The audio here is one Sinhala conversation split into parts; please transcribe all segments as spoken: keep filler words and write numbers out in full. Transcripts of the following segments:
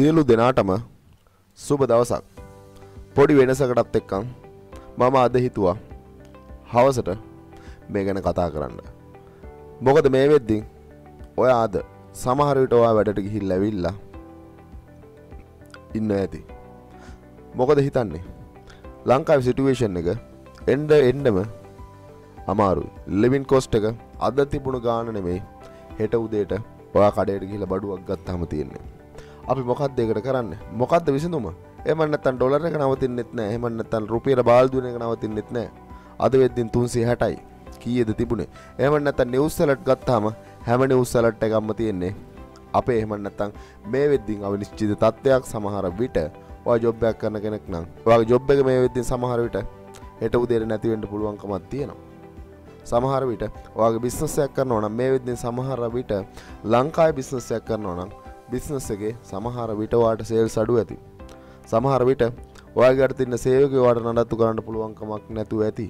සියලු දෙනාටම සුබ දවසක්. පොඩි වෙනසකටත් එක්කන් මම අද හිතුවා හවසට මේ ගැන කතා කරන්න. මොකද මේ වෙද්දි ඔයා අද සමහර විට ඔයා වැඩට ගිහිල්ලා ඇවිල්ලා ඉන්න ඇති. මොකද හිතන්නේ ලංකාවේ සිටුේෂන් එක එන්න එන්නම අමාරුයි. ලිවිං කොස්ට් එක අද තිබුණු ගාන නෙමෙයි හෙට උදේට ඔයා කඩේට ගිහිල්ලා බඩුවක් ගත්තාම තියෙන්නේ. අපි මොකක්ද ඒකට කරන්නේ? මොකක්ද විසඳුම? එහෙම නැත්නම් ඩොලර් එක නවතින්නෙත් නැහැ. එහෙම නැත්නම් රුපියල බාල්දු වෙන එක නවතින්නෙත් නැහැ. අද වෙද්දින් තුන්සිය හැටයි. කීයද තිබුණේ? එහෙම නැත්නම් නිවුස් සැලට් ගත්තාම හැම නිවුස් සැලට් එකක්ම තියෙන්නේ අපේ. එහෙම නැත්නම් මේ වෙද්දින් අවිනිශ්චිත තත්ත්වයක් සමහර විට ඔයා ජොබ් එකක් කරන කෙනෙක් නම් ඔයාගේ ජොබ් එක මේ වෙද්දින් සමහර විට හෙට උදේට නැති වෙන්න පුළුවන්කමක් තියෙනවා. සමහර විට ඔයාගේ බිස්නස් එකක් කරනවා නම් මේ වෙද්දින් සමහර විට ලංකාවේ බිස්නස් එකක් කරනවා නම් බිස්නස් එකේ සමහර විට ඔයාට සේල්ස් අඩු ඇති. සමහර විට ඔයාගේ අතට තියෙන සේවකයෝ ඔයාට නඩත්තු කරන්න පුළුවන් කමක් නැතුව ඇති.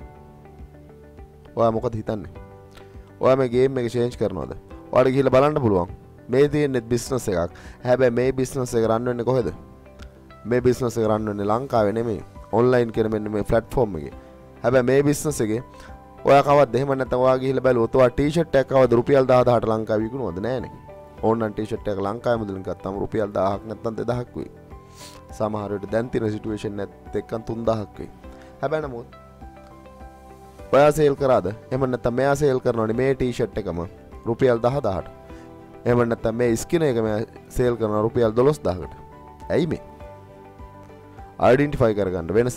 ඔයා මොකද හිතන්නේ? ඔයා මේ ගේම් එක චේන්ජ් කරනවද? ඔයාට ගිහිල්ලා බලන්න පුළුවන්. මේ තියෙන්නේ බිස්නස් එකක්. හැබැයි මේ බිස්නස් එක රන් වෙන්නේ කොහෙද? මේ බිස්නස් එක රන් වෙන්නේ ලංකාවේ නෙමෙයි. ඔන්ලයින් කියන මෙන්න මේ ප්ලැට්ෆෝම් එකේ. හැබැයි මේ බිස්නස් එකේ ඔයා කවද්ද එහෙම නැත්නම් ඔයා ගිහිල්ලා බැලුවොත් ඔයා ටී-ෂර්ට් එකක් කවද්ද රුපියල් දහදාහට ලංකාවේ විකුණුවද? නෑනේ. ඕන්නම් ටී-ෂර්ට් එකක් ලංකාවේ මුදලින් ගත්තාම රුපියල් දහයක් නැත්නම් දෙදහක් වෙයි. සමහර විට දැන් තියෙන සිටුේෂන් එකත් එක්කන් තුන්දහක් වෙයි. හැබැයි නමුත් ඔයා සේල් කරාද? එහෙම නැත්නම් මෙයා සේල් කරනවනේ මේ ටී-ෂර්ට් එකම රුපියල් දහදාහට. එහෙම නැත්නම් මේ ස්කින් එක මෙයා සේල් කරනවා රුපියල් දොළොස්දාහකට. ඇයි මේ? අයිඩෙන්ටිෆයි කරගන්න වෙනස.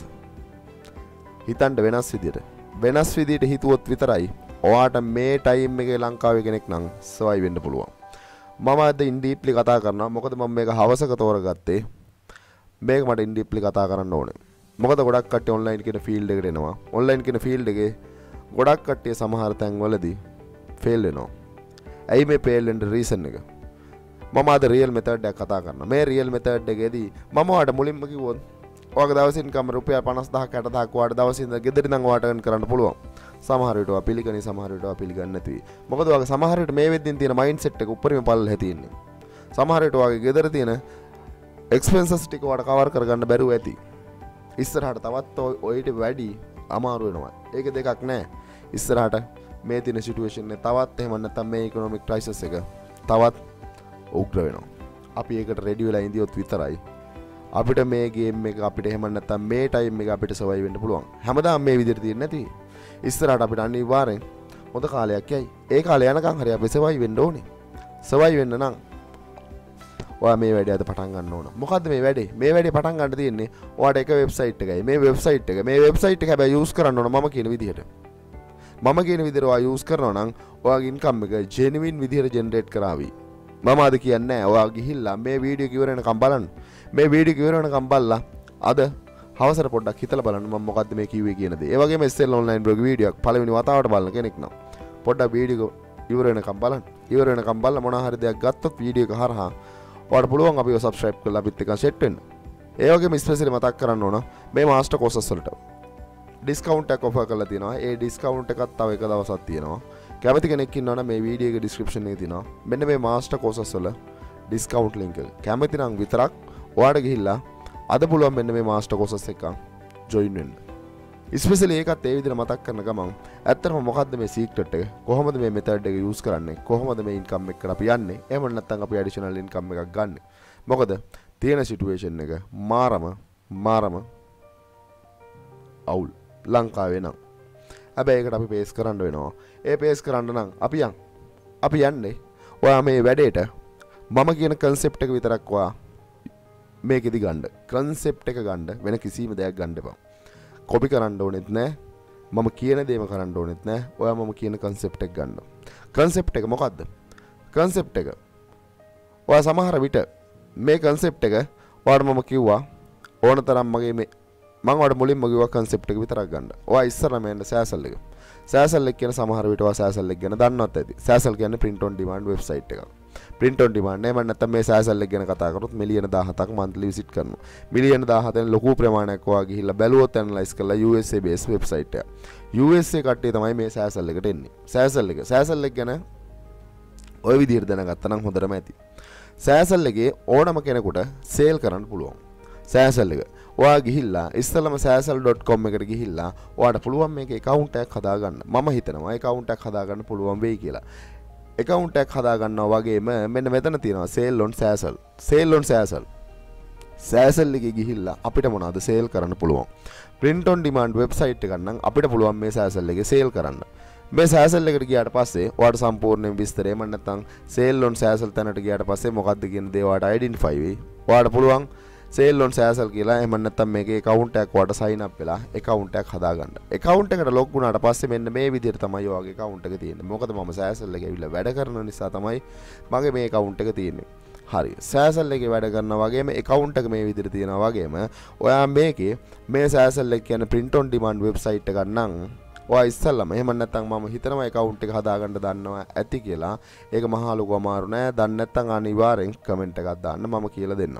හිතන්න වෙනස් විදියට. වෙනස් විදියට හිතුවොත් විතරයි ඔයාට මේ ටයිම් එකේ ලංකාවේ කෙනෙක් නම් සර්වයිව් වෙන්න පුළුවන්. මම අද ඉන් ඩීප්ලි කතා කරනවා. මොකද මම මේක හවසක තෝරගත්තේ. මේක මට ඉන් ඩීප්ලි කතා කරන්න ඕනේ. මොකද ගොඩක් කට්ටිය ඔන්ලයින් කියන ෆීල්ඩ් එකට එනවා. ඔන්ලයින් කියන ෆීල්ඩ් එකේ ගොඩක් කට්ටිය සමහර තැන්වලදී ෆේල් වෙනවා. ඇයි මේ ෆේල් වෙන්න රීසන් එක? මම අද රියල් මෙතඩ් එකක් කතා කරනවා. මේ රියල් මෙතඩ් එකේදී මම ඔයාලට මුලින්ම කිව්වොත් ඔයාගේ දවසේ ඉන්කම් රුපියල් පනස්දාහක් හැටදාහක් ඔයාලට දවසේ ඉඳන් ගෙදරින් නම් ඔයාලට earn කරන්න පුළුවන්. සමහර විට ඔයා පිළිගන්නේ සමහර විට ඔයා පිළිගන්නේ නැති වෙයි. මොකද ඔයාගේ සමහර විට මේ වෙද්දින් තියෙන මයින්ඩ්සෙට් එක උඩරිම පල්ලෙහා තියෙන්නේ. සමහර විට ඔයාගේ ගෙදර තියෙන එක්ස්පෙන්සස් ටික ඔයාලට කවර් කරගන්න බැරුව ඇති. ඉස්සරහට තවත් ඔයිට වැඩි අමාරු වෙනවා. ඒක දෙකක් නෑ. ඉස්සරහට මේ තියෙන සිටුේෂන් එක තවත් එහෙම නැත්නම් මේ ඉකොනොමික් ක්‍රයිසිස් එක තවත් උග්‍ර වෙනවා. අපි ඒකට රෙඩි වෙලා ඉඳියොත් විතරයි අපිට මේ ගේම් එක අපිට එහෙම නැත්නම් මේ ටයිම් එක අපිට සර්වයිව් වෙන්න පුළුවන්. හැමදාම මේ විදිහට තියෙන්නේ නැති. ඉස්සරහට අපිට අනිවාර්යෙන් හොඳ කාලයක් යයි. ඒ කාලය යනකම් හරි අපි සර්වයිව් වෙන්න ඕනේ. සර්වයිව් වෙන්න නම් ඔයා මේ වැඩේ අද පටන් ගන්න ඕන. මොකද්ද මේ වැඩේ? මේ වැඩේ පටන් ගන්න තියෙන්නේ ඔයාට එක වෙබ්සයිට් එකයි. මේ වෙබ්සයිට් එක මේ වෙබ්සයිට් එක හැබැයි යූස් කරන්න ඕන මම කියන විදිහට. මම කියන විදිහට ඔයා යූස් කරනවා නම් ඔයාගේ ඉන්කම් එක ජෙනුවින් විදිහට ජෙනරේට් කරાવી. මම අද කියන්නේ නැහැ. ඔයා ගිහිල්ලා මේ වීඩියෝ කිවර වෙනකම් බලන්න. මේ වීඩියෝ කිවර වෙනකම් බලලා අද හවසට පොඩ්ඩක් හිතලා බලන්න මම මොකද්ද මේ කිව්වේ කියන දේ. ඒ වගේම S L online blog video එකක් පළවෙනි වතාවට බලන කෙනෙක් නම් පොඩ්ඩක් වීඩියෝ ඉවර වෙනකම් බලන්න. ඉවර වෙනකම් බලලා මොනවා හරි දෙයක් ගත්තොත් වීඩියෝ එක හරහා ඔයාලට පුළුවන් අපිව subscribe කරලා අපිත් එක්ක සෙට් වෙන්න. ඒ වගේම ස්පෙෂලි මතක් කරන්න ඕන මේ මාස්ටර් කෝසස් වලට ඩිස්කවුන්ට් එකක් ඔෆර් කරලා තියෙනවා. ඒ ඩිස්කවුන්ට් එකත් තව එක දවසක් තියෙනවා. කැමති කෙනෙක් ඉන්නවා නම් මේ වීඩියෝ එකේ description එකේ තියෙනවා. මෙන්න මේ මාස්ටර් කෝසස් වල ඩිස්කවුන්ට් link එක. කැමති නම් විතරක් ඔයාලට ගිහිල්ලා අද පුළුවන් මෙන්න මේ මාස්ටර් කෝසස් එකක් join වෙන්න. ස්පෙෂලි ඒකත් ඒ විදිහට මතක් කරන ගමන් ඇත්තටම මොකද්ද මේ සීක්‍රට් එක? කොහොමද මේ මෙතඩ් එක යූස් කරන්නේ? කොහොමද මේ ඉන්කම් එකට අපි යන්නේ? එහෙම නැත්නම් අපි ඇඩිෂනල් ඉන්කම් එකක් ගන්න. මොකද තියෙන සිටුේෂන් එක මාරම මාරම අවුල් ලංකාවේ නම්. හැබැයි ඒකට අපි පේස් කරන්න වෙනවා. ඒ පේස් කරන්න නම් අපි යන්. අපි යන්නේ ඔයා මේ වැඩේට මම කියන concept එක විතරක් ඔයා මේකෙදි ගන්න. concept එක ගන්න වෙන කිසිම දෙයක් ගන්න එපා. කොපි කරන්න ඕනෙත් නෑ. මම කියන දේම කරන්න ඕනෙත් නෑ. ඔයා මම කියන concept එක ගන්න. concept එක මොකද්ද? concept එක ඔයා සමහර විට මේ concept එක ඔයාට මම කිව්වා ඕනතරම් මගේ මේ මම ඔයාලට මුලින්ම කිව්වා concept එක විතරක් ගන්න. ඔයා ඉස්සරම යන්න සෑසල් එක. සෑසල් එක කියන සමහර විට ඔයා සෑසල් එක ගැන දන්නවත් ඇති. සෑසල් කියන්නේ print on demand website එකක්. print on demand නේ මම නැත්තම් මේ සෑසල් එක ගැන කතා කරොත් මිලියන දහහතක් monthly visit කරනවා. මිලියන දහහතෙන් ලොකු ප්‍රමාණයක් ඔයා ගිහිල්ලා බැලුවොත් analyze කරලා U S A based website එක. U S A කට්ටිය තමයි මේ සෑසල් එකට එන්නේ. සෑසල් එක. සෑසල් එක ගැන ඔය විදිහට දැනගත්තා නම් හොඳටම ඇති. සෑසල් එකේ ඕනම කෙනෙකුට සේල් කරන්න පුළුවන්. සෑසල් එක ඔයා ගිහිල්ලා ඉස්සෙල්ලම සෑසල් ඩොට් කොම් එකට ගිහිල්ලා ඔයාට පුළුවන් මේක account එකක් හදාගන්න. මම හිතනවා account එකක් හදාගන්න පුළුවන් වෙයි කියලා. account එකක් හදාගන්නවා වගේම මෙන්න මෙතන තියෙනවා sale on සෑසල්. sale on සෑසල්. සෑසල් එකේ ගිහිල්ලා අපිට මොනවද සේල් කරන්න පුළුවන්. print on demand website එකක් නම් අපිට පුළුවන් මේ සෑසල් එකේ සේල් කරන්න. මේ සෑසල් එකට ගියාට පස්සේ ඔයාට සම්පූර්ණයෙන් විස්තරය එම නැත්නම් sale on සෑසල් තැනට ගියාට පස්සේ මොකක්ද කියන දේ ඔයාට identify වෙයි. ඔයාට පුළුවන් sale on සෑසල් කියලා එහෙම නැත්නම් මේකේ account එකක් ඔයාට sign up වෙලා account එකක් හදාගන්න. account එකට log වුණාට පස්සේ මෙන්න මේ විදිහට තමයි ඔයාගේ account එක තියෙන්නේ. මොකද මම සෑසල් එකේ ඇවිල්ලා වැඩ කරන නිසා තමයි මගේ මේ account එක තියෙන්නේ. හරි. සෑසල් එකේ වැඩ කරනවා වගේම account එක මේ විදිහට තියෙනවා වගේම ඔයා මේකේ මේ සෑසල් එක කියන්නේ print on demand website එකක් නම් ඔයා ඉස්සල්ලාම එහෙම නැත්නම් මම හිතනවා account එක හදාගන්න දන්නවා ඇති කියලා. ඒක මහා ලොකු අමාරු නෑ. දන්නේ නැත්නම් අනිවාර්යෙන් comment එකක් දාන්න මම කියලා දෙන්නම්.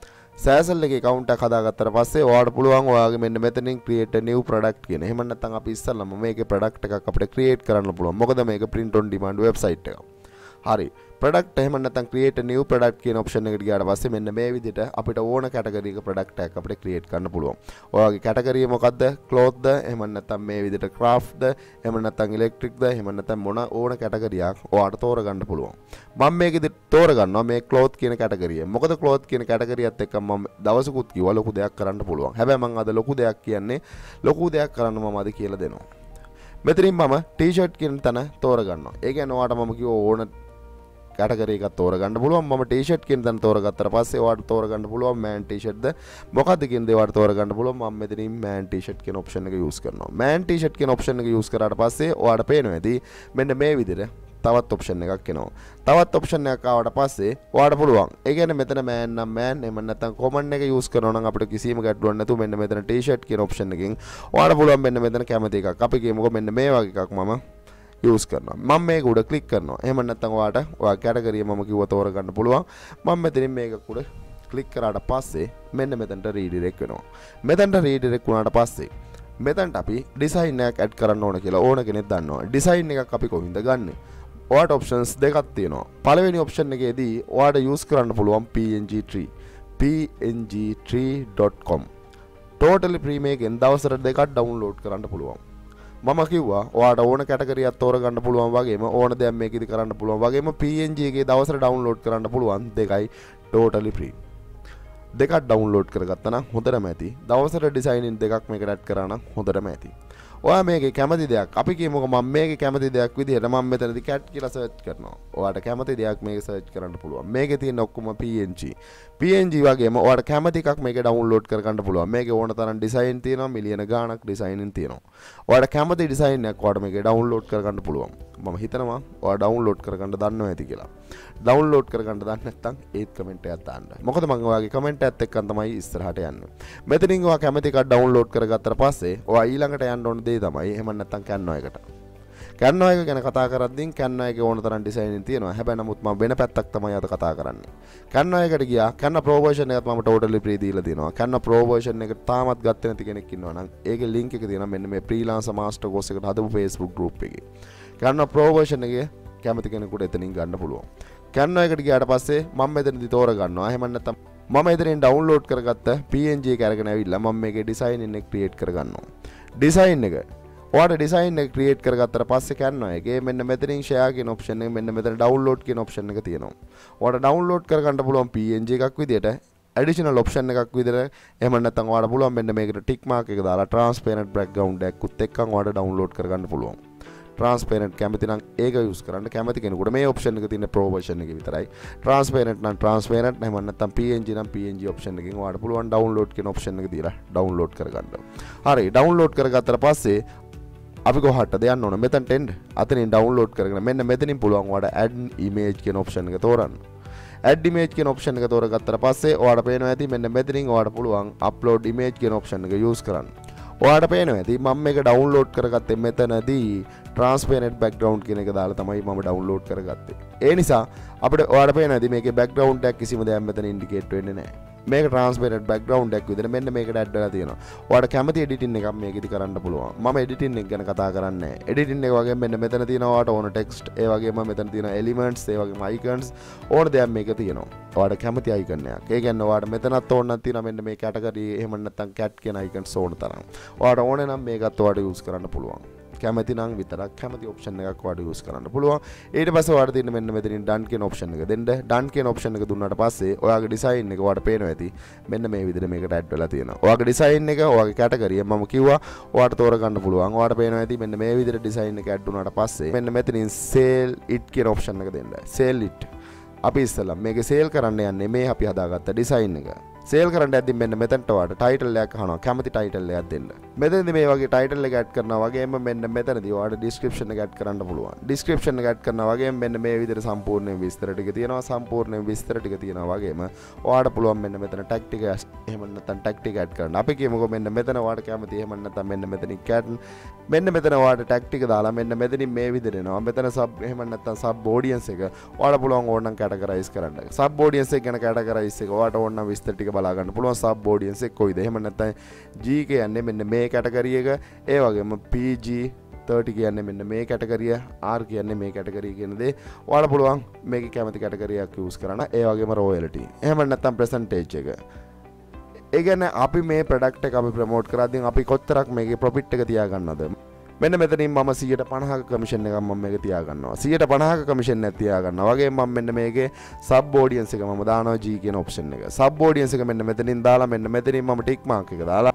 සෑසල් එකේ account එකක් හදාගත්තට පස්සේ ඔයාලට පුළුවන් ඔයාගේ මෙන්න මෙතනින් create a new product කියන. එහෙම නැත්නම් අපි ඉස්සල්ලාම මේකේ product එකක් අපිට create කරන්න පුළුවන්. මොකද මේක print on demand website එකක්. හරි. product එහෙම නැත්නම් create a new product කියන option එකට ගියාට පස්සේ මෙන්න මේ විදිහට අපිට ඕන category එක product එකක් අපිට create කරන්න පුළුවන්. ඔයාගේ category මොකද්ද? cloth ද එහෙම නැත්නම් මේ විදිහට craft ද එහෙම නැත්නම් electric ද එහෙම නැත්නම් මොන ඕන category එකක් ඔයාට තෝරගන්න පුළුවන්. මම මේකෙදි තෝරගන්නවා මේ cloth කියන category එක. මොකද cloth කියන category එකත් එක්ක මම දවසකුත් කිව්වා ලොකු දෙයක් කරන්න පුළුවන්. හැබැයි මම අද ලොකු දෙයක් කියන්නේ ලොකු දෙයක් කරන්න මම අද කියලා දෙනවා. මෙතනින් මම t-shirt කියන තැන තෝරගන්නවා. ඒ කියන්නේ ඔයාට මම කිව්ව ඕන category එකක් තෝරගන්න පුළුවන්. මම t-shirt කියන දන් තෝරගත්තට පස්සේ ඔයාලට තෝරගන්න පුළුවන් man t-shirt ද මොකද්ද කියන දේ ඔයාලට තෝරගන්න පුළුවන්. මම මෙතනින් man t-shirt කියන option එක use කරනවා. man t-shirt කියන option එක use කරාට පස්සේ ඔයාලට පේනවා ඇති මෙන්න මේ විදිහට තවත් option එකක් එනවා. තවත් option එකක් ආවට පස්සේ ඔයාලට පුළුවන්. ඒ කියන්නේ මෙතන man නම් man එහෙම නැත්නම් common එක use කරනවා නම් අපිට කිසිම ගැටලුවක් නැතුව මෙන්න මෙතන t-shirt කියන option එකෙන් ඔයාලට පුළුවන් මෙන්න මෙතන කැමති එකක්. අපි කියමුකෝ මෙන්න මේ වගේ එකක් මම use කරනවා. මම මේක උඩ ක්ලික් කරනවා. එහෙම නැත්නම් ඔයාට ඔයා කැටගරිය මම කිව්ව තෝරගන්න පුළුවන්. මම මෙතනින් මේක උඩ ක්ලික් කරාට පස්සේ මෙන්න මෙතනට රීඩිරෙක්ට් වෙනවා. මෙතනට රීඩිරෙක්ට් වුණාට පස්සේ මෙතනට අපි ඩිසයින් එකක් ඇඩ් කරන්න ඕන කියලා ඕන කෙනෙක් දන්නවා. ඩිසයින් එකක් අපි කොහොමද ගන්නෙ? ඔයාට ඔප්ෂන්ස් දෙකක් තියෙනවා. පළවෙනි ඔප්ෂන් එකේදී ඔයාට use කරන්න පුළුවන් P N G tree p n g tree dot com totally free මේකෙන් දවසට දෙකක් download කරන්න පුළුවන්. මම කිව්වා ඔයාට ඕන කැටගරියක් තෝරගන්න පුළුවන් වගේම ඕන දෙයක් මේකෙදි කරන්න පුළුවන් වගේම P N G එකේ දවසට download කරන්න පුළුවන් දෙකයි totally free. දෙකක් download කරගත්තා නම් හොඳටම ඇති. දවසට designing දෙකක් මේකට add කරා නම් හොඳටම ඇති. ඔයා මේකේ කැමති දෙයක් අපි කියමුකෝ මම මේකේ කැමති දෙයක් විදිහට මම මෙතනදී cat කියලා search කරනවා. ඔයාට කැමති දෙයක් මේක search කරන්න පුළුවන්. මේකේ තියෙන ඔක්කොම P N G. P N G වගේම ඔයාට කැමති එකක් මේකේ download කරගන්න පුළුවන්. මේකේ ඕන තරම් design තියෙනවා මිලියන ගාණක් designing තියෙනවා. ඔයාට කැමති design එකක් ඔයාට මේකේ download කරගන්න පුළුවන්. මම හිතනවා ඔයා download කරගන්න දන්නවා ඇති කියලා. download කරගන්න දන්නේ නැත්නම් ඒත් comment එකක් දාන්න. මොකද මම ඔයාගේ comment එකත් එක්කන් තමයි ඉස්සරහට යන්නේ. මෙතනින් ඔයා කැමති එකක් download කරගත්තට පස්සේ ඔයා ඊළඟට යන්න ඕන දේ තමයි එහෙම නැත්නම් Canva එකට. Canva එක ගැන කතා කරද්දී Canva එකේ ඕන තරම් designing තියෙනවා. හැබැයි නමුත් මම වෙන පැත්තක් තමයි අද කතා කරන්නේ. Canva එකට ගියා. Canva Pro version එකත් මම totally free දීලා තියෙනවා. Canva Pro version එක තාමත් ගත්තේ නැති කෙනෙක් ඉන්නවා නම් ඒකේ link එක තියෙනවා මෙන්න මේ freelancer master course එකට හදපු Facebook group එකේ. Canva Pro version එකේ කැමති කෙනෙකුට එතනින් ගන්න පුළුවන්. Canva එකට ගියාට පස්සේ මම මෙතනදී තෝරගන්නවා. එහෙම නැත්නම් මම එතනින් download කරගත්ත P N G එක අරගෙන ඇවිල්ලා මම මේකේ design එක create කරගන්නවා. design එක ඔයාට design එක create කරගත්තට පස්සේ Canva එකේ මෙන්න මෙතනින් share කියන option එක මෙන්න මෙතන download කියන option එක තියෙනවා. ඔයාට download කරගන්න පුළුවන් P N G එකක් විදියට additional option එකක් විදියට එහෙම නැත්නම් ඔයාට පුළුවන් මෙන්න මේකට tick mark එක දාලා transparent background එකකුත් එක්කන් ඔයාට download කරගන්න පුළුවන්. transparent කැමති නම් ඒක use කරන්න. කැමති කෙනෙකුට මේ option එක තියෙන pro version එකේ විතරයි. transparent නම් transparent එහෙම නැත්නම් P N G නම් P N G option එකකින් ඔයාලට පුළුවන් download කියන option එක දීලා download කරගන්න. හරි download කරගත්තට පස්සේ අපි කොහටද යන්න ඕන? මෙතනට එන්න. අතනින් download කරගෙන මෙන්න මෙතනින් පුළුවන් ඔයාලට add image කියන option එක තෝරන්න. add image කියන option එක තෝරගත්තට පස්සේ ඔයාලට පේනවා ඇති මෙන්න මෙතනින් ඔයාලට පුළුවන් upload image කියන option එක use කරන්න. ඔයාලට පේනවා ඇති මම මේක download කරගත්තේ මෙතනදී transparent background කියන එක දාලා තමයි මම download කරගත්තේ. ඒ නිසා අපිට ඔයාලට පේනවා ඇති මේකේ background එකක් කිසිම දෙයක් මෙතන indicate වෙන්නේ නැහැ. මේක ට්‍රාන්ස්පරන්ට් බෑග්ග්‍රවුන්ඩ් එකක් විදිහට මෙන්න මේකට ඇඩ් වෙලා තියෙනවා. ඔයාලට කැමති එඩිටින් එකක් මේකෙදි කරන්න පුළුවන්. මම එඩිටින් එක ගැන කතා කරන්නේ නැහැ. එඩිටින් එක වගේම මෙන්න මෙතන තියෙනවා ඔයාලට ඕන ටෙක්ස්ට්, ඒ වගේම මෙතන තියෙන එලිමන්ට්ස්, ඒ වගේම අයිකන්ස් ඕන දෙයක් මේක තියෙනවා. ඔයාලට කැමති අයිකන් එකක්. ඒ කියන්නේ ඔයාලට මෙතනත් ඕනක් තියෙනවා මෙන්න මේ කැටගරි එහෙම නැත්නම් කැට් කියන අයිකන්ස් ඕන තරම්. ඔයාලට ඕනේ නම් මේකත් ඔයාලට යූස් කරන්න පුළුවන්. කැමති නම් විතරක් කැමති ඔප්ෂන් එකක් ඔයාලට යූස් කරන්න පුළුවන්. ඊට පස්සේ ඔයාලට තියෙන මෙන්න මෙතනින් ඩන් කියන ඔප්ෂන් එක දෙන්න. ඩන් කියන ඔප්ෂන් එක දුන්නාට පස්සේ ඔයාගේ ඩිසයින් එක ඔයාලට පේනවා ඇති. මෙන්න මේ විදිහට මේකට ඇඩ් වෙලා තියෙනවා. ඔයාගේ ඩිසයින් එක ඔයාගේ කැටගරිය මම කිව්වා ඔයාලට තෝරගන්න පුළුවන්. ඔයාලට පේනවා ඇති මෙන්න මේ විදිහට ඩිසයින් එක ඇඩ් වුණාට පස්සේ මෙන්න මෙතනින් සේල් ඉට් කියන ඔප්ෂන් එක දෙන්න. Sell it. අපි ඉස්සෙල්ලා මේක සේල් කරන්න යන්නේ මේ අපි හදාගත්ත ඩිසයින් එක. සේල් කරන්න යද්දි මෙන්න මෙතනට ඔයාලට ටයිටල් එකක් අහනවා. කැමති ටයිටල් එකක් දෙන්න. මෙතනදී මේ වගේ ටයිටල් එක ඇඩ් කරනවා වගේම මෙන්න මෙතනදී ඔයාලට ඩිස්ක්‍රිප්ෂන් එක ඇඩ් කරන්න පුළුවන්. ඩිස්ක්‍රිප්ෂන් එක ඇඩ් කරනවා වගේම මෙන්න මේ විදිහට සම්පූර්ණ විස්තර ටික තියෙනවා. සම්පූර්ණ විස්තර ටික තියෙනවා වගේම ඔයාලට පුළුවන් මෙන්න මෙතන ටැග් ටික එහෙම නැත්නම් ටැග් ටික ඇඩ් කරන්න. අපි කියමුකෝ මෙන්න මෙතන ඔයාලට කැමති එහෙම නැත්නම් මෙන්න මෙතනින් කැට් මෙන්න මෙතන ඔයාලට ටැග් ටික දාලා මෙන්න මෙතනින් මේ විදිහට එනවා. මෙතන සබ් එහෙම නැත්නම් සබ් ඔඩියන්ස් එක ඔයාලට පුළුවන් ඕනනම් කැටගරයිස් කරන්න. සබ් ඔඩියන්ස් එක ගැන කැටගරයිස් එක ඔයාලට ඕනනම් විස්තර ටික බලා ගන්න පුළුවන්. සබ් ඔඩියන්ස් එක කොයිද? එහෙම නැත්නම් G කියන්නේ මෙන්න මේ කැටගරි එක. ඒ වගේම P G thirty කියන්නේ මෙන්න මේ කැටගරිය, R කියන්නේ මේ කැටගරිය කියන දේ ඔයාලා පුළුවන් මේකේ කැමති කැටගරියක් යූස් කරන්න. ඒ වගේම royalty. එහෙම නැත්නම් percentage එක. ඒ කියන්නේ අපි මේ ප්‍රොඩක්ට් එක අපි ප්‍රොමෝට් කරද්දී අපි කොච්චරක් මේකේ ප්‍රොෆිට් එක තියාගන්නවද? මෙන්න මෙතනින් මම one hundred fifty ක කමිෂන් එකක් මම මේක තියා ගන්නවා. one hundred fifty ක කමිෂන් එකක් තියා ගන්නවා. වගේම මම මෙන්න මේකේ සබ් ඔඩියන්ස් එක මම දානවා G කියන ඔප්ෂන් එක. සබ් ඔඩියන්ස් එක මෙන්න මෙතනින් දාලා මෙන්න මෙතනින් මම ටික් මාක් එක දාලා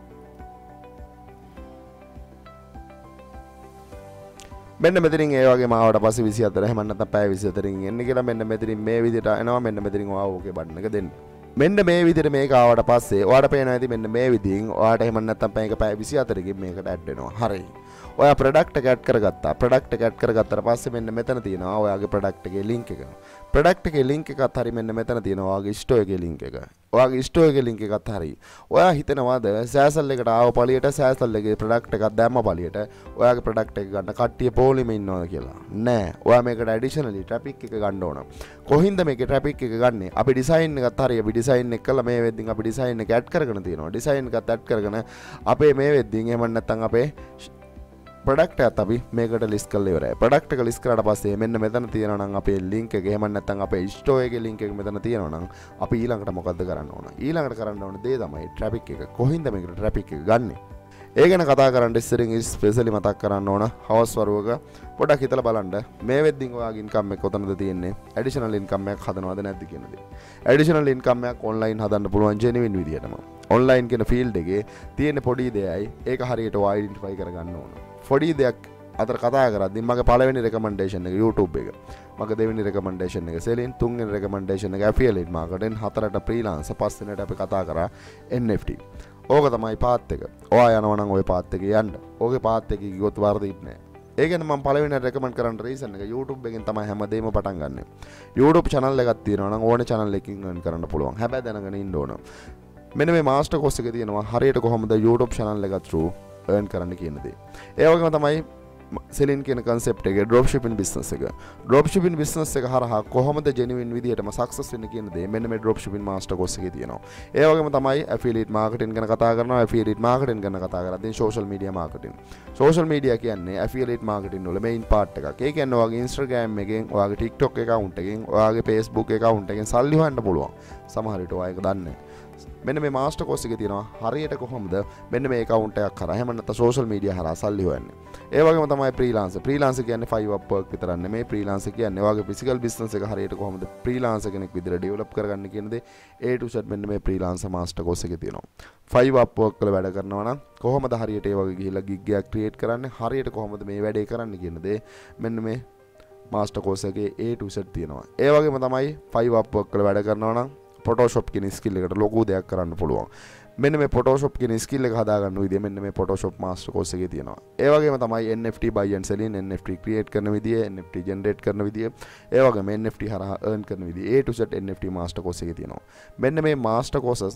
මෙන්න මෙතනින් ඒ වගේම ආවට පස්සේ twenty-four එහෙම නැත්නම් පැය twenty-four න් එන්නේ කියලා මෙන්න මෙතනින් මේ විදිහට එනවා. මෙන්න මෙතනින් ඔයා ඕකේ බටන් එක දෙන්න. මෙන්න මේ විදිහට මේක ආවට පස්සේ ඔයාලට පේනවා ඇති මෙන්න මේ විදිහින් ඔයාලට එහෙම නැත්නම් මේක පැය twenty-four කින් මේකට ඇඩ් වෙනවා. හරි. ඔයා ප්‍රොඩක්ට් එක ඇඩ් කරගත්තා. ප්‍රොඩක්ට් එක ඇඩ් කරගත්තට පස්සේ මෙන්න මෙතන තියෙනවා ඔයාගේ ප්‍රොඩක්ට් එකේ ලින්ක් එක. ප්‍රොඩක්ට් එකේ ලින්ක් එකත් හරි මෙන්න මෙතන තියෙනවා ඔයාගේ ස්ටෝර් එකේ ලින්ක් එක. ඔයාගේ ස්ටෝර් එකේ ලින්ක් එකත් හරි. ඔයා හිතනවාද සෑසල් එකට ආව පළියට සෑසල් එකේ ප්‍රොඩක්ට් එකක් දැම්ම පළියට ඔයාගේ ප්‍රොඩක්ට් එක ගන්න කට්ටිය පොලිම ඉන්නවද කියලා. නෑ. ඔයා මේකට ඇඩිෂනලි ට්‍රැෆික් එක ගන්න ඕන. කොහින්ද මේකේ ට්‍රැෆික් එක ගන්නෙ? අපි ඩිසයින් එකත් හරි අපි ඩිසයින් එක කළා මේ වෙද්දින් අපි ඩිසයින් එක ඇඩ් කරගෙන තියෙනවා. ඩිසයින් එකත් ඇඩ් කරගෙන අපේ මේ වෙද්දින් එහෙම නැත්නම් අපේ ප්‍රොඩක්ට් එකත් අපි මේකට ලිස්ට් කරලා ඉවරයි. ප්‍රොඩක්ට් එක ලිස්ට් කරාට පස්සේ මෙන්න මෙතන තියෙනවා නම් අපේ ලින්ක් එක එහෙම නැත්නම් අපේ ස්ටෝර් එකේ ලින්ක් එක මෙතන තියෙනවා නම් අපි ඊළඟට මොකද්ද කරන්න ඕන? ඊළඟට කරන්න ඕන දේ තමයි ට්‍රැෆික් එක. කොහින්ද මේකට ට්‍රැෆික් එක ගන්නෙ? ඒ ගැන කතා කරන්න ඉස්සරින් ස්පෙෂලි මතක් කරන්න ඕන හවස් වරුවක පොඩක් හිතලා බලන්න මේ වෙද්දින් ඔයාගේ ඉන්කම් එක කොතනද තියෙන්නේ? ඇඩිෂනල් ඉන්කම් එකක් හදනවද නැද්ද කියන දේ. ඇඩිෂනල් ඉන්කම් එකක් ඔන්ලයින් හදන්න පුළුවන් ජෙනුවින් විදියටම. ඔන්ලයින් කියන ෆීල්ඩ් එකේ තියෙන පොඩි දෙයයි ඒක හරියට ඔයා අයිඩෙන්ටිෆයි කරගන්න ඕන. පොඩි දෙයක් අතර කතා කරද්දී මගේ පළවෙනි රෙකමෙන්ඩේෂන් එක YouTube එක. මගේ දෙවෙනි රෙකමෙන්ඩේෂන් එක සෙලින්, තුන්වෙනි රෙකමෙන්ඩේෂන් එක ඇෆිලියේට් මාකටිං, හතරට ෆ්‍රීලාන්සර්, පස්වෙනිට අපි කතා කරා N F T. ඕක තමයි පාත් එක. ඔයා යනවා නම් ওই පාත් එකේ යන්න. ඕකේ පාත් එකේ ගියොත් වරදින්නේ නැහැ. ඒ කියන්නේ මම පළවෙනි රෙකමන්ඩ් කරන්න රීසන් එක YouTube එකෙන් තමයි හැමදේම පටන් ගන්නෙ. YouTube channel එකක් තියෙනවා නම් ඕනේ channel එකකින් earn කරන්න පුළුවන්. හැබැයි දැනගෙන ඉන්න ඕන. මෙන්න මේ මාස්ටර් කෝස් එකේ තියෙනවා හරියට කොහොමද YouTube channel එක through earn කරන්න කියන දේ. ඒ වගේම තමයි සෙලින් කියන concept එකේ drop shipping business එක. drop shipping business එක හරහා කොහොමද genuine විදියටම success වෙන්න කියන දේ මෙන්න මේ drop shipping master course එකේ තියෙනවා. ඒ වගේම තමයි affiliate marketing ගැන කතා කරනවා. affiliate marketing ගැන කතා කරද්දී social media marketing. social media කියන්නේ affiliate marketing වල main part එකක්. ඒ කියන්නේ ඔයාගේ Instagram එකෙන්, ඔයාගේ TikTok account එකෙන්, ඔයාගේ Facebook account එකෙන් සල්ලි හොයන්න පුළුවන්. සමහර විට ඔයා ඒක දන්නේ නැහැ. මෙන්න මේ මාස්ටර් කෝස් එකේ තියෙනවා හරියට කොහොමද මෙන්න මේ account එකක් කරා එහෙම නැත්නම් social media හරහා සල්ලි හොයන්නේ. ඒ වගේම තමයි freelancer. freelancer කියන්නේ five upwork විතරක් නෙමෙයි. freelancer කියන්නේ ඔයාගේ physical business එක හරියට කොහොමද freelancer කෙනෙක් විදිහට develop කරගන්න කියන දේ A to Z මෙන්න මේ freelancer master course එකේ තියෙනවා. five upwork වල වැඩ කරනවා නම් කොහොමද හරියට ඒ වගේ ගිහිල්ලා gig එකක් create කරන්නේ, හරියට කොහොමද මේ වැඩේ කරන්න කියන දේ මෙන්න මේ master course එකේ A to Z තියෙනවා. ඒ වගේම තමයි five upwork වල වැඩ කරනවා නම් Photoshop කියන skill එකට ලොකු දෙයක් කරන්න පුළුවන්. මෙන්න මේ Photoshop කියන skill එක හදාගන්න විදිය මෙන්න මේ Photoshop master course එකේ තියෙනවා. ඒ වගේම තමයි N F T buy and selling, N F T create කරන විදිය, N F T generate කරන විදිය, ඒ වගේම N F T හරහා earn කරන විදිය A to Z N F T master course එකේ තියෙනවා. මෙන්න මේ master courses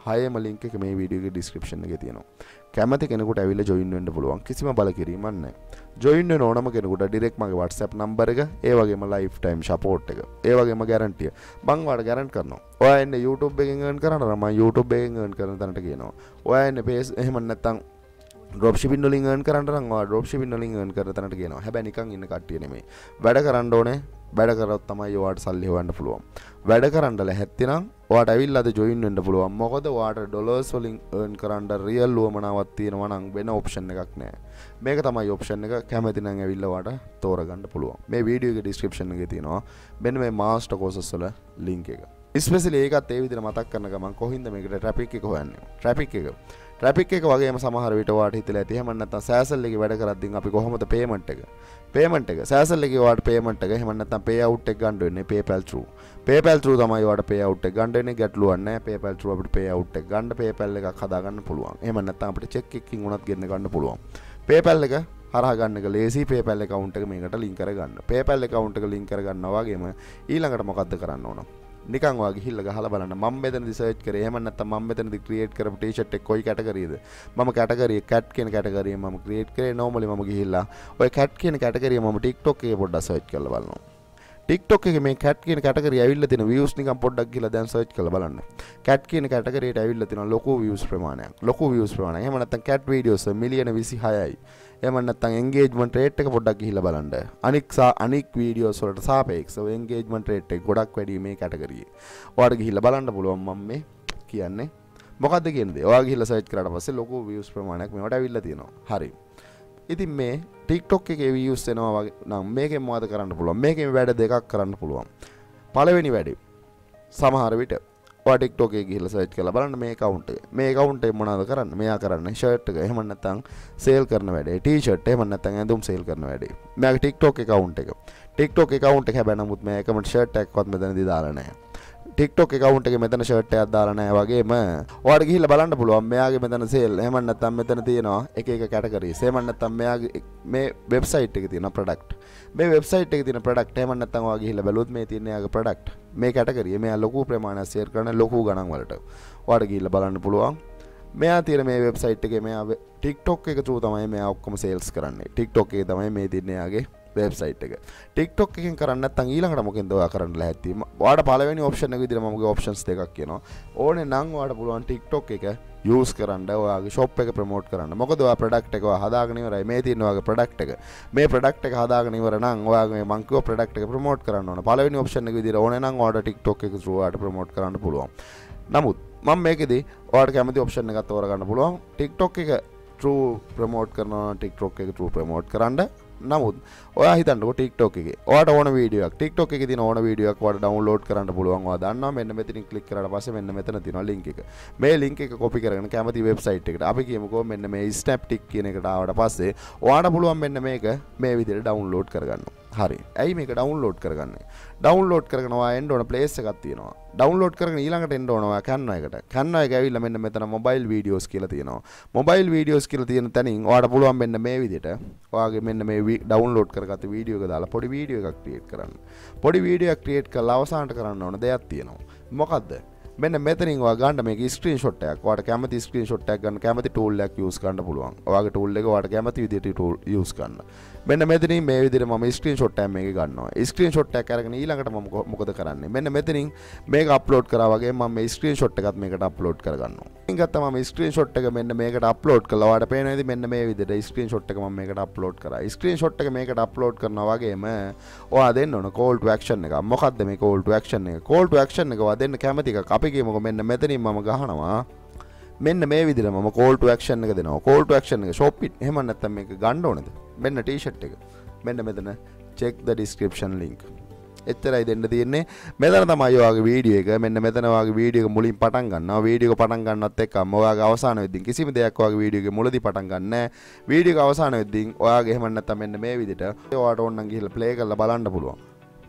හයම link එක මේ වීඩියෝ එකේ description එකේ තියෙනවා. කැමති කෙනෙකුට ඇවිල්ලා join වෙන්න පුළුවන්. කිසිම බලකිරීමක් නැහැ. join වෙන ඕනම කෙනෙකුට direct මගේ WhatsApp number එක, ඒ වගේම lifetime support එක, ඒ වගේම guarantee මම ඔයාලට guarantee කරනවා. ඔයා එන්නේ YouTube එකෙන් earn කරනවා නම් මම YouTube එකෙන් earn කරන තැනට කියනවා. ඔයා එන්නේ page එහෙම නැත්නම් dropshipping වලින් earn කරන්න නම් ඔයා dropshipping වලින් earn කරන තැනට කියනවා. හැබැයි නිකන් ඉන්න කට්ටිය නෙමෙයි. වැඩ කරන්න ඕනේ. වැඩ කරොත් තමයි ඔයාට සල්ලි හොයන්න පුළුවන්. වැඩ කරන්න ලැහැත්ති නම් ඔයාට ඇවිල්ලා අද join වෙන්න පුළුවන්. මොකද ඔයාට dollars වලින් earn කරන්න real උවමනාවක් තියෙනවා නම් වෙන option එකක් නැහැ. මේක තමයි option එක. කැමති නම් ඇවිල්ලා ඔයාට තෝරගන්න පුළුවන්. මේ වීඩියෝ එකේ description එකේ තියෙනවා මෙන්න මේ master courses වල link එක. especially ඒකත් ඒ විදිහට මතක් කරන ගමන් කොහින්ද මේකට traffic එක හොයන්නේ? traffic එක traffic එක වගේම සමහර විට ඔයාට හිතලා ඇති එහෙම නැත්නම් සෑසල් එකේ වැඩ කරද්දී අපි කොහොමද payment එක payment එක සෑසල් එකේ ඔයාට payment එක එහෙම නැත්නම් pay out එක ගන්න වෙන්නේ PayPal through PayPal through තමයි ඔයාට pay out එක ගන්න වෙන්නේ ගැටලුවක් නැහැ PayPal through අපිට pay out එක ගන්න PayPal එකක් හදා ගන්න පුළුවන් එහෙම නැත්නම් අපිට check එකකින් උනත් ගෙන්න ගන්න පුළුවන් PayPal එක හරහා ගන්න එක ලේසි PayPal account එක මේකට link කරගන්න PayPal account එක link කරගන්නවා වගේම ඊළඟට මොකද්ද කරන්න ඕන නිකන් ඔයා ගිහිල්ලා ගහලා බලන්න මම මෙතනදි සර්ච් කරේ එහෙම නැත්නම් මම මෙතනදි ක්‍රියේට් කරපු ටී-ෂර්ට් එක කොයි කැටගරියද මම කැටගරිය කැට් කියන කැටගරිය මම ක්‍රියේට් කරේ normally මම ගිහිල්ලා ඔය කැට් කියන කැටගරිය මම TikTok එකේ පොඩ්ඩක් සර්ච් කරලා බලනවා TikTok එකේ මේ කැට් කියන කැටගරිය ඇවිල්ලා තියෙන views නිකන් පොඩ්ඩක් ගිහලා දැන් සර්ච් කරලා බලන්න කැට් කියන කැටගරියට ඇවිල්ලා තියෙන ලොකු views ප්‍රමාණයක් ලොකු views ප්‍රමාණයක් එහෙම නැත්නම් කැට් වීඩියෝස් මිලියන විසිහයයි එහෙම නැත්නම් engagement rate එක පොඩ්ඩක් ගිහිල්ලා බලන්න. අනික් අනික් වීඩියෝස් වලට සාපේක්ෂව engagement rate එක ගොඩක් වැඩි මේ කැටගරියේ. ඔයාලට ගිහිල්ලා බලන්න පුළුවන් මම මේ කියන්නේ. මොකද්ද කියන්නේ? ඔයා ගිහිල්ලා search කරාට පස්සේ ලොකු views ප්‍රමාණයක් මේවට ඇවිල්ලා තියෙනවා. හරි. ඉතින් මේ TikTok එකේ views එනවා වගේ නම් මේකෙන් මොකද කරන්න පුළුවන්? මේකෙන් වැඩ දෙකක් කරන්න පුළුවන්. පළවෙනි වැඩේ සමහර විට ඔයා TikTok එකේ ගිහිල්ලා search කරලා බලන්න මේ account එක. මේ account එක මොනවද කරන්නේ? මෙයා කරන්නේ shirt එක. එහෙම නැත්නම් sale කරන වැඩේ. t-shirt එහෙම නැත්නම් ඇඳුම් sale කරන වැඩේ. මෙයාගේ TikTok account එක. TikTok account එක හැබැයි නමුත් මේ account shirt එකක්වත් මෙතනදී දාලා නැහැ. TikTok account එකේ මෙතන shirt එකක් දාලා නැහැ වගේම ඔයාලට ගිහිල්ලා බලන්න පුළුවන් මෙයාගේ මෙතන sale එහෙම නැත්නම් මෙතන තියෙනවා එක එක categories. එහෙම නැත්නම් මෙයාගේ මේ website එකේ තියෙන product. මේ website එකේ තියෙන product එහෙම නැත්නම් ඔයා ගිහිල්ලා බැලුවොත් මේ තියෙන එයාගේ product මේ category මෙයා ලොකු ප්‍රමාණයක් share කරන ලොකු ගණන් වලට ඔයාලට ගිහිල්ලා බලන්න පුළුවන් මෙයා තියෙන මේ website එකේ මෙයා TikTok එක through තමයි මෙයා ඔක්කොම sales කරන්නේ TikTok එකේ තමයි මේ තියෙන එයාගේ website එක TikTok එකෙන් කරන්නේ නැත්නම් ඊළඟට මොකෙන්ද ඔයා කරන්න ලැහැත්ති ඔයාට පළවෙනි option එක විදිහට මමගේ options දෙකක් කියනවා ඕනේ නම් ඔයාට පුළුවන් TikTok එක use කරන්න ඔයාගේ shop එක promote කරන්න මොකද ඔයා product එක ඔයා හදාගෙන ඉවරයි මේ තියෙන ඔයාගේ product එක මේ product එක හදාගෙන ඉවර නම් ඔයාගේ මං කිව්ව product එක promote කරන්න ඕන පළවෙනි option එක විදිහට ඕනේ නම් ඔයාට TikTok එක through ඔයාට promote කරන්න පුළුවන් නමුත් මම මේකෙදි ඔයාට කැමති option එකක් තෝරගන්න පුළුවන් TikTok එක through promote කරනවා TikTok එක through promote කරන්න නමුත් ඔයා හිතන්නකෝ TikTok එකේ ඔයාට ඕන වීඩියෝ එකක් TikTok එකේ තියෙන ඕන වීඩියෝ එකක් ඔයාට download කරන්න පුළුවන් ඔයා දන්නවා මෙන්න මෙතනින් click කරාට පස්සේ මෙන්න මෙතන තියෙනවා link එක මේ link එක copy කරගෙන කැමති website එකට අපි කියමුකෝ මෙන්න මේ Snaptic කියන එකට ආවට පස්සේ ඔයාට පුළුවන් මෙන්න මේක මේ විදිහට download කරගන්න හරි ඇයි මේක download කරගන්නේ download කරගෙන ඔයා එන්න ඕන place එකක් තියෙනවා download කරගෙන ඊළඟට එන්න ඕන ඔයා Canva එකට Canva එක ඇවිල්ලා මෙන්න මෙතන mobile videos කියලා තියෙනවා mobile videos කියලා තියෙන තැනින් ඔයාට පුළුවන් මෙන්න මේ විදිහට ඔයාගේ මෙන්න මේ download කරගත්ත වීඩියෝ එක දාලා පොඩි වීඩියෝ එකක් create කරන්න පොඩි වීඩියෝ එකක් create කරලා අවසානට කරන්න ඕන දෙයක් තියෙනවා මොකද්ද මෙන්න මෙතනින් ඔයා ගන්න මේක ස්ක්‍රීන්ෂොට් එකක්. ඔයාට කැමති ස්ක්‍රීන්ෂොට් එකක් ගන්න කැමති ටූල් එකක් යූස් කරන්න පුළුවන්. ඔයාගේ ටූල් එක ඔයාට කැමති විදිහට ටූල් යූස් කරන්න. මෙන්න මෙතනින් මේ විදිහට මම ස්ක්‍රීන්ෂොට් එකක් මේකේ ගන්නවා. ස්ක්‍රීන්ෂොට් එකක් අරගෙන ඊළඟට මම මොකද කරන්නේ? මෙන්න මෙතනින් මේක අප්ලෝඩ් කරා වගේ මම මේ ස්ක්‍රීන්ෂොට් එකත් මේකට අප්ලෝඩ් කරගන්නවා. ඉතින් ගත්තා මම ස්ක්‍රීන්ෂොට් එක මෙන්න මේකට අප්ලෝඩ් කළා. ඔයාට පේනවාද මෙන්න මේ විදිහට ස්ක්‍රීන්ෂොට් එක මම මේකට අප්ලෝඩ් කරා. ස්ක්‍රීන්ෂොට් එක මේකට අප්ලෝඩ් කරනවා වගේම ඔයා දෙන්න ඕන call to action එක. මොකක්ද මේ call to action එක? call to action එක ඔයා දෙන්න කැමති එකක්. අපි කියමුකෝ මෙන්න මෙතනින් මම ගහනවා මෙන්න මේ විදිහට මම call to action එක දෙනවා call to action එක shop it එහෙම නැත්නම් මේක ගන්න ඕනද මෙන්න t-shirt එක මෙන්න මෙතන check the description link එච්චරයි දෙන්න තියෙන්නේ මෙතන තමයි ඔයාගේ වීඩියෝ එක මෙන්න මෙතන ඔයාගේ වීඩියෝ එක මුලින් පටන් ගන්නවා වීඩියෝ එක පටන් ගන්නත් එක්කම ඔයාගේ අවසාන වෙද්දී කිසිම දෙයක් ඔයාගේ වීඩියෝ එකේ මුලදී පටන් ගන්න නැහැ වීඩියෝ එක අවසාන වෙද්දී ඔයාගේ එහෙම නැත්නම් මෙන්න මේ විදිහට ඔයාට ඕන නම් ගිහලා play කරලා බලන්න පුළුවන්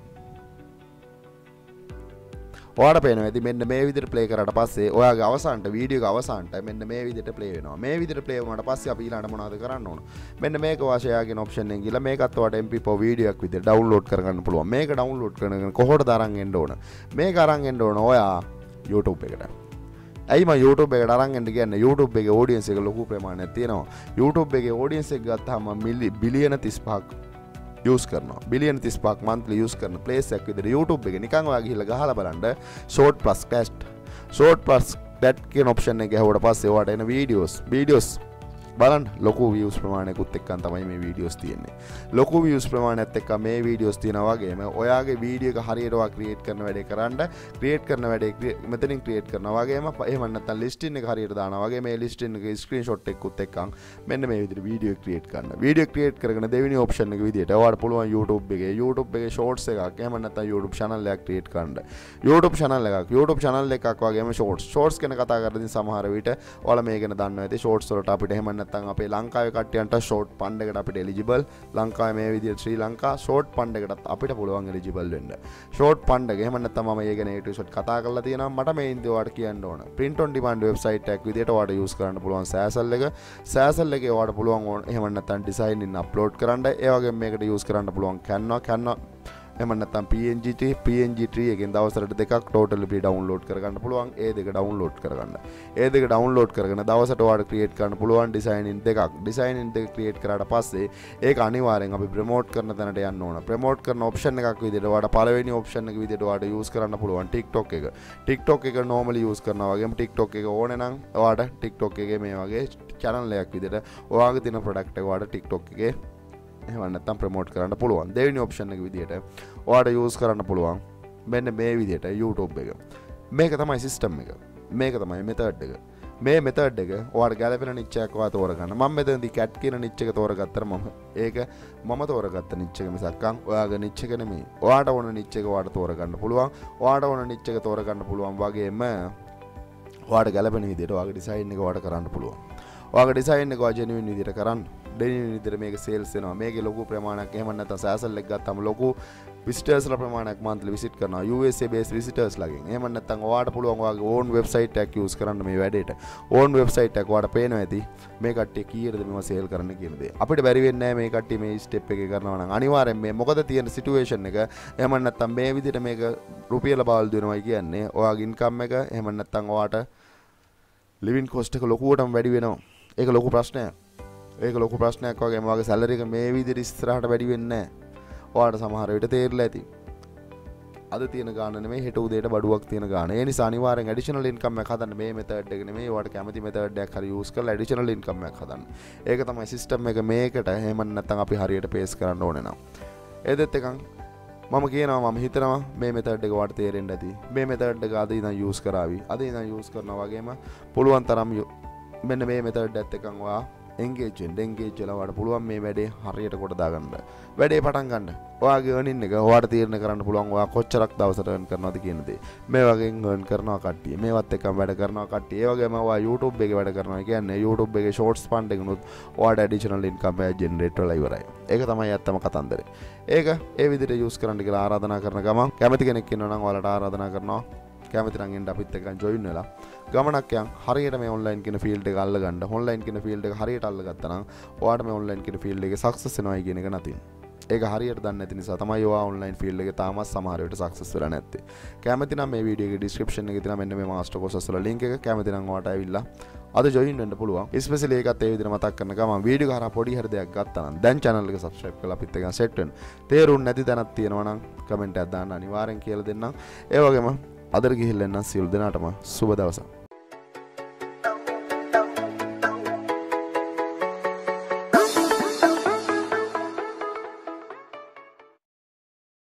ඔයාට පේනවා ඇති මෙන්න මේ විදිහට ප්ලේ කරාට පස්සේ ඔයාගේ අවසානට වීඩියෝ එක අවසානට මෙන්න මේ විදිහට ප්ලේ වෙනවා. මේ විදිහට ප්ලේ වුණාට පස්සේ අපි ඊළඟට මොනවද කරන්න ඕන? මෙන්න මේක වාෂයා කියන ඔප්ෂන් එකෙන් ගිහලා මේකත් ඔයාට M P four වීඩියෝ එකක් විදිහට ඩවුන්ලෝඩ් කරගන්න පුළුවන්. මේක ඩවුන්ලෝඩ් කරගෙන කොහොටද අරන් එන්න ඕන? මේක අරන් එන්න ඕන ඔයා YouTube එකට. ඇයි මම YouTube එකට අරන් එන්න කියන්නේ YouTube එකේ audience එක ලොකු ප්‍රමාණයක් තියෙනවා. YouTube එකේ audience එක ගත්තාම බිලියන තිස්පහක් use කරනවා. බිලියන තිස්පහක් monthly use කරන place එකක් විදිහට YouTube එකේ නිකන් ඔයා ගිහිල්ලා ගහලා බලන්න short plus cat short plus cat කියන option එක ගැහුවට පස්සේ ඔයාට එන videos videos බලන්න ලොකු views ප්‍රමාණයකුත් එක්කන් තමයි මේ videos තියෙන්නේ. ලොකු views ප්‍රමාණයත් එක්ක මේ videos තියෙනවා වගේම ඔයාගේ video එක හරියට ඔයා create කරන වැඩේ කරන්න create කරන වැඩේ මෙතනින් create කරනවා වගේම එහෙම නැත්නම් listing එක හරියට දානවා වගේ මේ listing එකේ screenshot එකකුත් එක්කන් මෙන්න මේ විදිහට video create කරන්න. video create කරගෙන දෙවෙනි option එක විදිහට ඔයාලට පුළුවන් YouTube එකේ YouTube එකේ shorts එකක් එහෙම නැත්නම් YouTube channel එකක් create කරන්න. YouTube channel එකක් YouTube channel එකක් වගේම shorts shorts ගැන කතා කරද්දී සමහර විට ඔයාලා මේ ගැන දන්නවා ඇති shorts වලට අපිට එහෙම නැත්නම් අපේ ලංකාවේ කට්ටියන්ට ෂෝට් ෆන්ඩ් එකට අපිට එලිජිබල් ලංකාවේ මේ විදිහට ශ්‍රී ලංකා ෂෝට් ෆන්ඩ් එකටත් අපිට පුළුවන් එලිජිබල් වෙන්න ෂෝට් ෆන්ඩ් එක එහෙම නැත්නම් මම ඒ ගැන A to Z කතා කරලා තියෙනවා මට මේ ඉන්දිය ඔයාලට කියන්න ඕන print on demand website එකක් විදිහට ඔයාලට use කරන්න පුළුවන් සෑසල් එක සෑසල් එකේ ඔයාලට පුළුවන් එහෙම නැත්නම් design ඉන්න upload කරන්න ඒ වගේම මේකට use කරන්න පුළුවන් Canva Canva එහෙම නැත්නම් P N G tree P N G tree එකෙන් දවසකට දෙකක් totally free download කරගන්න පුළුවන් ඒ දෙක download කරගන්න ඒ දෙක download කරගෙන දවසට ඔයාලට create කරන්න පුළුවන් design in දෙකක් design in දෙක create කරාට පස්සේ ඒක අනිවාර්යෙන් අපි promote කරන තැනට යන්න ඕන promote කරන option එකක් විදිහට ඔයාලට පළවෙනි option එක විදිහට ඔයාලට use කරන්න පුළුවන් TikTok එක TikTok එක normally use කරනවා වගේම TikTok එක ඕනේ නම් ඔයාලට TikTok එකේ මේ වගේ channel එකක් විදිහට ඔයාගේ තියෙන product එක ඔයාලට TikTok එකේ එහෙම නැත්නම් ප්‍රොමෝට් කරන්න පුළුවන්. දෙවෙනි ඔප්ෂන් එක විදිහට ඔයාලට යූස් කරන්න පුළුවන් මෙන්න මේ විදිහට YouTube එක. මේක තමයි සිස්ටම් එක. මේක තමයි මෙතඩ් එක. මේ මෙතඩ් එක ඔයාලට ගැලපෙන නිච් එකක් ඔයා තෝරගන්න. මම මෙතනදී cat කියන නිච් එක තෝරගත්තට මම ඒක මම තෝරගත්ත නිච් එක මිසක් ඔයාගේ නිච් එක නෙමෙයි. ඔයාට ඕන නිච් එක ඔයාට තෝරගන්න පුළුවන්. ඔයාට ඕන නිච් එක තෝරගන්න පුළුවන් වගේම ඔයාට ගැලපෙන විදිහට ඔයාගේ ඩිසයින් එක ඔයාට කරන්න පුළුවන්. ඔයාගේ ඩිසයින් එක ඔයා ජෙනුයින් විදිහට කරන්න. ඩෙනින් විදිහට මේක සේල්ස් වෙනවා. මේකේ ලොකු ප්‍රමාණයක් එහෙම නැත්නම් සෑසල් එක ගත්තාම ලොකු visitors ලා ප්‍රමාණයක් monthly visit කරනවා. U S A based visitors ලගෙන්. එහෙම නැත්නම් ඔයාට පුළුවන් ඔයාගේ own website එකක් use කරන්න මේ වැඩේට. own website එකක් ඔයාට පේනවා ඇති. මේ කට්ටිය කීයටද මේව සේල් කරන්න කියන දේ. අපිට බැරි වෙන්නේ නැහැ මේ කට්ටිය මේ step එකේ කරනවා නම් අනිවාර්යෙන් මේ මොකද තියෙන situation එක එහෙම නැත්නම් මේ විදිහට මේක රුපියල බාල්දු වෙනවා කියන්නේ ඔයාගේ income එක එහෙම නැත්නම් ඔයාට living cost එක ලොකුවටම වැඩි වෙනවා. ඒක ලොකු ප්‍රශ්නයක්. ඒක ලොකු ප්‍රශ්නයක් වගේ මගේ සැලරි එක මේ විදිහට ඉස්සරහට වැඩි වෙන්නේ නැහැ. ඔයාලට සමහර විට තේරිලා ඇති. අද තියෙන ගාන නෙමෙයි හෙට උදේට බඩුවක් තියෙන ගාන. ඒ නිසා අනිවාර්යෙන් ඇඩිෂනල් ඉන්කම් එකක් හදන්න මේ මෙතඩ් එක නෙමෙයි. ඔයාලට කැමති මෙතඩ් එකක් හරි යූස් කරලා ඇඩිෂනල් ඉන්කම් එකක් හදන්න. ඒක තමයි සිස්ටම් එක මේකට එහෙම නැත්නම් අපි හරියට පේස් කරන්න ඕනේ නම්. ඒ දෙත් එකක් මම කියනවා මම හිතනවා මේ මෙතඩ් එක ඔයාලට තේරෙන්න ඇති. මේ මෙතඩ් එක අද ඉඳන් යූස් කරાવી. අද ඉඳන් යූස් කරනවා වගේම පුළුවන් තරම් මෙන්න මේ මෙතඩ් එකත් එක්කන් ඔයා engage වෙන්න engage වෙලා ඔයාලට පුළුවන් මේ වැඩේ හරියට කොට දාගන්න. වැඩේ පටන් ගන්න. ඔයාගේ earning එක ඔයාට තීරණය කරන්න පුළුවන් ඔයා කොච්චරක් දවසට earn කරනවද කියන දේ. මේ වගේ earn කරනවා කට්ටිය. මේවත් එක්කම වැඩ කරනවා කට්ටිය. ඒ වගේම ඔයා YouTube එකේ වැඩ කරනවා කියන්නේ YouTube එකේ shorts fund එකනොත් ඔයාට additional income එක generate වෙලා ඉවරයි. ඒක තමයි ඇත්තම කතන්දරේ. ඒක ඒ විදිහට use කරන්න කියලා ආරාධනා කරන ගමන් කැමති කෙනෙක් ඉන්නවා නම් ඔයාලට ආරාධනා කරනවා. කැමති නම් එන්න අපිත් එක්ක join වෙලා ගමනක් යන් හරියට මේ online කියන field එක අල්ල ගන්න. online කියන field එක හරියට අල්ල ගත්තා නම් ඔයාට මේ online කියන field එකේ success වෙනවයි කියන එක නැතිනම්. ඒක හරියට දන්නේ නැති නිසා තමයි ඔයා online field එකේ තාමත් සමහර වෙලට success වෙලා නැත්තේ. කැමති නම් මේ video එකේ description එකේ තියෙන මෙන්න මේ master courses වල link එක කැමති නම් ඔයාට ඇවිල්ලා අද join වෙන්න පුළුවන්. especially ඒකත් ඒ විදිහට මතක් කරන ගමන් video එක හරහා පොඩි හරි දෙයක් ගත්තා නම් දැන් channel එක subscribe කරලා අපිත් එක්ක set වෙන්න. තේරුම් නැති තැනක් තියෙනවා නම් comment එකක් දාන්න අනිවාර්යෙන් කියලා දෙන්නම්. ඒ වගේම අදට ගිහිල්ලා එන්න සියලු දෙනාටම සුබ දවසක්.